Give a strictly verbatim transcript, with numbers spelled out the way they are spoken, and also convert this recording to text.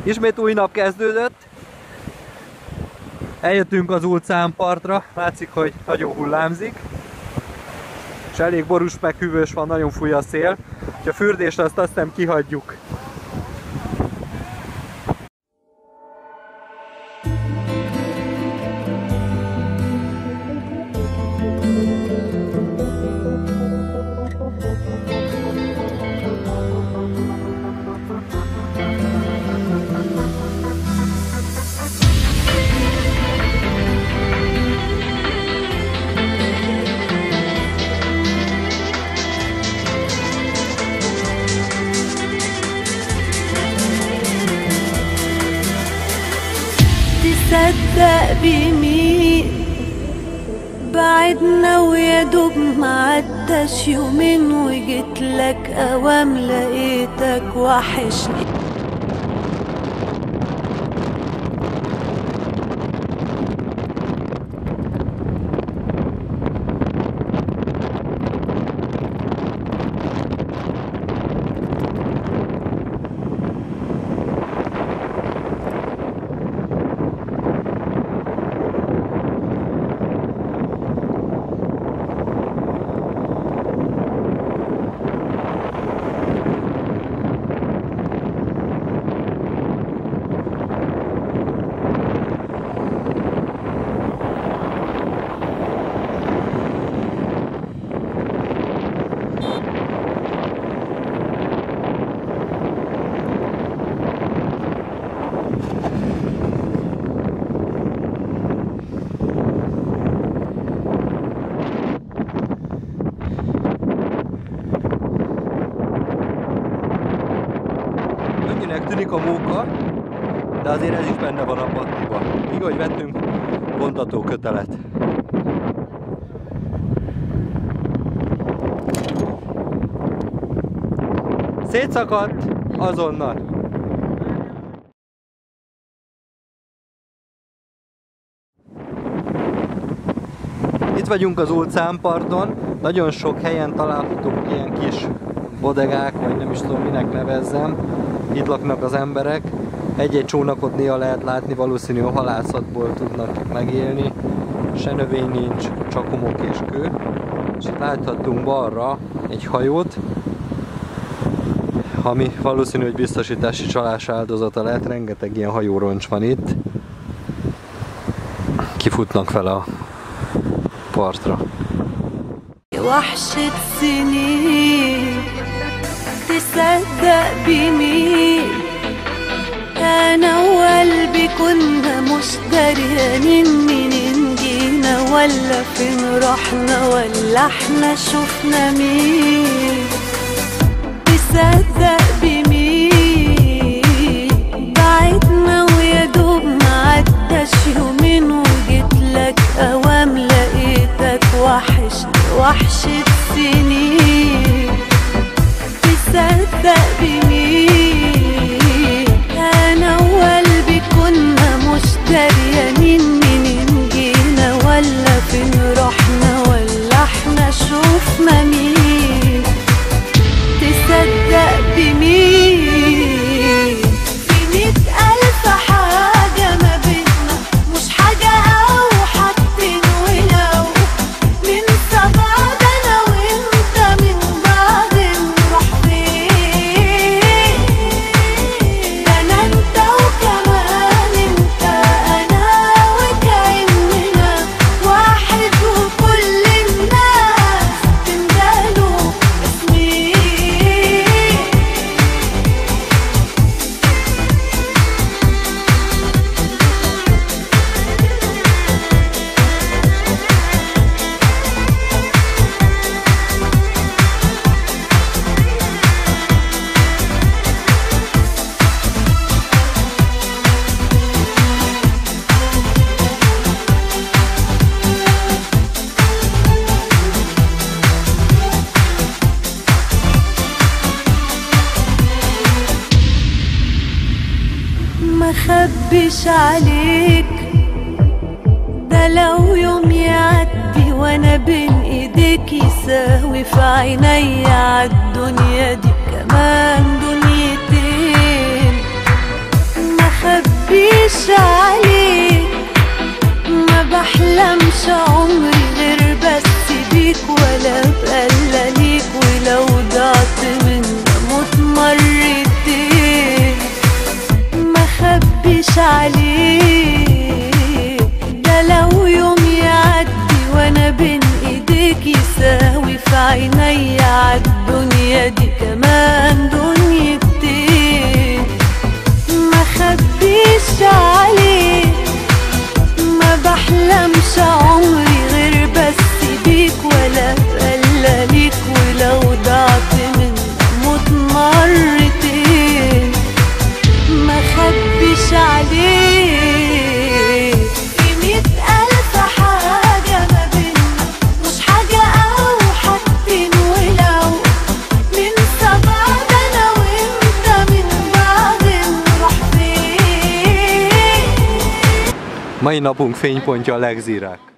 Ismét új nap kezdődött. Eljöttünk az utcánpartra, látszik, hogy nagyon hullámzik. És elég borús meg hűvös van, nagyon fúj a szél. Úgyhogy a fürdést azt azt hiszem kihagyjuk. تصدق بمين بعدنا ويا دوب معداش يومين وجيتلك اوام لقيتك وحشني. Könnyűnek tűnik a móka, de azért ez is benne van a pakliba. Így, hogy vettünk vontató kötelet. Szétszakadt azonnal. Itt vagyunk az óceánparton, nagyon sok helyen találhatók ilyen kis bodegák, vagy nem is tudom minek nevezzem. Itt laknak az emberek. Egy-egy csónakot néha lehet látni, valószínű a halászatból tudnak megélni. Se növény nincs, csak homok és kő. És itt láthattunk balra egy hajót, ami valószínű, hogy biztosítási csalás áldozata lehet. Rengeteg ilyen hajóroncs van itt. Kifutnak fel a partra. وحشة سنين تصدق بمين أنا وقلبي كنا مش دريانين منين جينا ولا فين رحنا ولا احنا شفنا مين. تصدق بمين بعدنا ويا دوب معداش يومين وجيتلك أوام لقيتك وحشني وحشة سنين. تصدق بمين أنا وقلبي كنا مش دريانين منين جينا ولا فين رحنا ولا احنا شوفنا مين. تصدق بمين في مية ألف حاجة ما بينا مش حاجة أو حاجتين ولو ننسى بعض أنا وأنت من بعض نروح فين. أنا أنت وكمان أنت أنا وكأننا واحد وكل الناس تندهلوا اسمي. ما خبش عليك ده لو يوم يعدي وانا بين ايديك يساوي في عيني عالدنيا دي كمان دنيتين. Mai napunk fénypontja a legzírák.